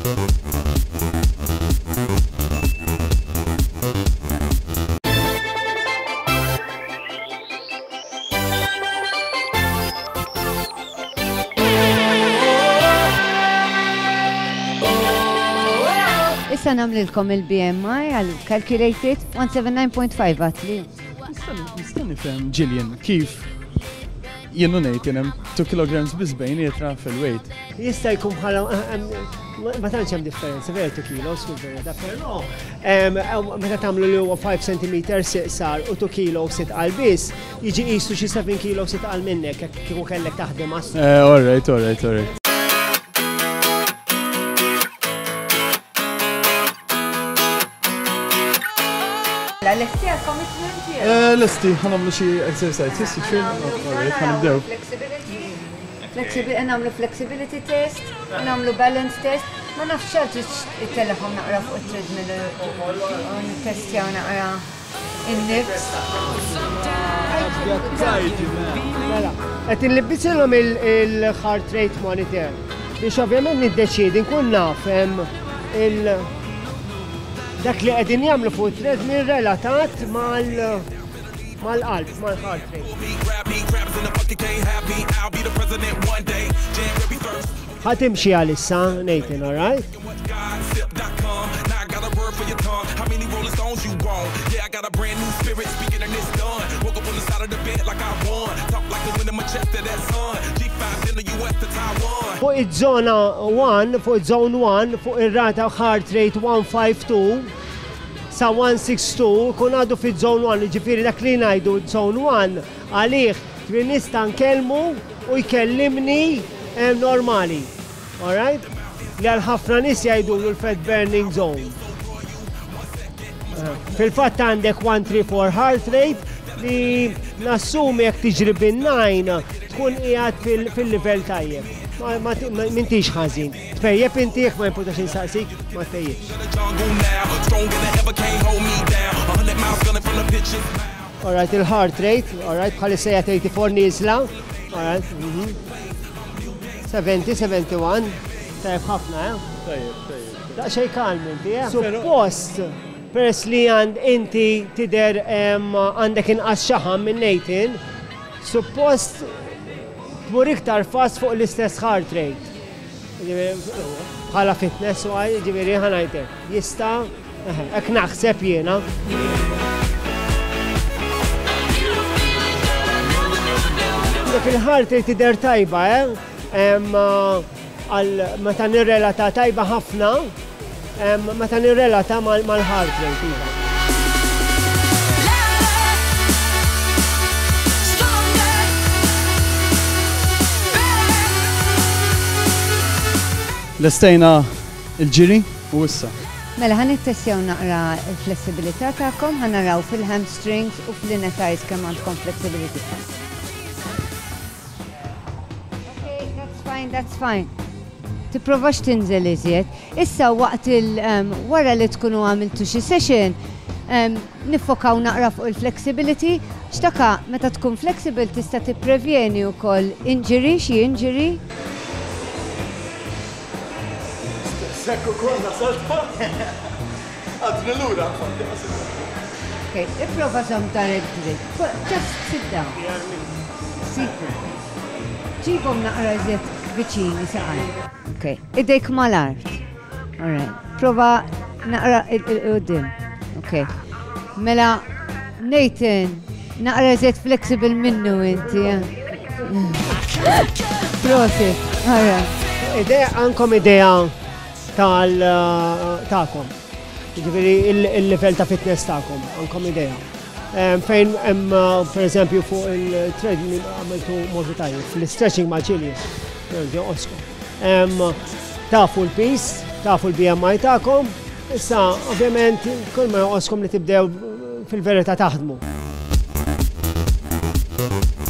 Issa namlilkom il-BMI għal-calculated 179.5 għatli. Nista' nifhem Gillian, kif jennu ngħid hemm 2 kilograms biss bejnietna fil-weight. Jista' jkun bħala ma tantx hemm differenza, vera 2 kilos fil-verità, però meta tagħmlu li huwa 5 centimeters sar u 2 kilos sitqal biss, jiġi qisu xi 7 kilos sitqal minnek kieku kellek taħdem għas. All right. L-esti għal-commitment jgħu? L-esti, ħanamlu xie exercises, ħanibdew. Namlu flexibility test, namlu balance test, ma nafxalt il-telefon naqra fuq il-treadmill test jaw naqra il-nifs. Għet il-libbisilom il-heart rate monitor biex ovvjament niddeċidi nkun naf dak li qegħdin jagħmlu fuq it-treadmill relatat mal-qalb, mal-heart rate. Ħatimxi għalissa, Nathan, all right? Fuq iż-żona 1, fuq iż-zone 1, fuq ir-rata heart rate 152 sa 162 kun għadu fiż-zone 1, ġifieri dak li ngħidu zone 1 għalih nista' nkellmu u jkellimni normali. All right? Li għal ħafna nies jgħidulu l-fat burning zone. Fil-fatt għandek 134 heart rate li nassumi jekk tiġri bin-9 tkun qiegħed fil-livell tajjeb. M'intix ħażin. Tfejjeb intih ma jimputax insaqsik, ma tfejjebx. All right, il-heart rate, all right, bħalissa jgħat 84 nizla, all right, 70, 71, tajb ħafna, Da xej kalm inti, Suppost, peress li inti tider għandek inqas xaħam minn Nathan, suppost tmur iktar fast fuq l-istess heart rate. Bħala fitness u għaj, ġiviri ħanajtek. Jista, ek naħseb jena. Fil-heart rate tider tajba, meta nirrelata tajba ħafna, meta nirrelata mal-heart rate. L-estejna il-ġiri u issa. Mela ħan nittessjaw naqra il-flessibilità ta'kom, ħan naraw fil-hamstrings u fil-inner kemm għandkom flexibility. Okay, that's fine. Tipprovax tinżel iżjed. Issa waqt wara li tkunu għamiltu xi session, nifokaw naqra fuq il-flexibility, x'taka meta tkun flexible tista' tipprevjeni wkoll injury, xi injury. Sekku konna salta. Għadni l-ura. Okay, iprofa som dar id-dritt. Just sit down. Sit. Ġibom naqra zet viċini saqaj. Okay, idejk mal-art. Alright. Prova naqra il-qoddim. Okay. Mela, Nathan, naqra zet flexible minnu inti. Prosit. Alright. Ideja, ankom ideja ta'kom. Ġifiri il-level ta' fitness ta'kom, ankom ideja. Fejn per eżempju fuq il-treadmill għamiltu morru tajjeb, fil-stretching ma' ġiljes, tafu l-peace, tafu l-BMI ta'kom, issa ovvjament kull ma oskom li tibdew fil-verita taħdmu.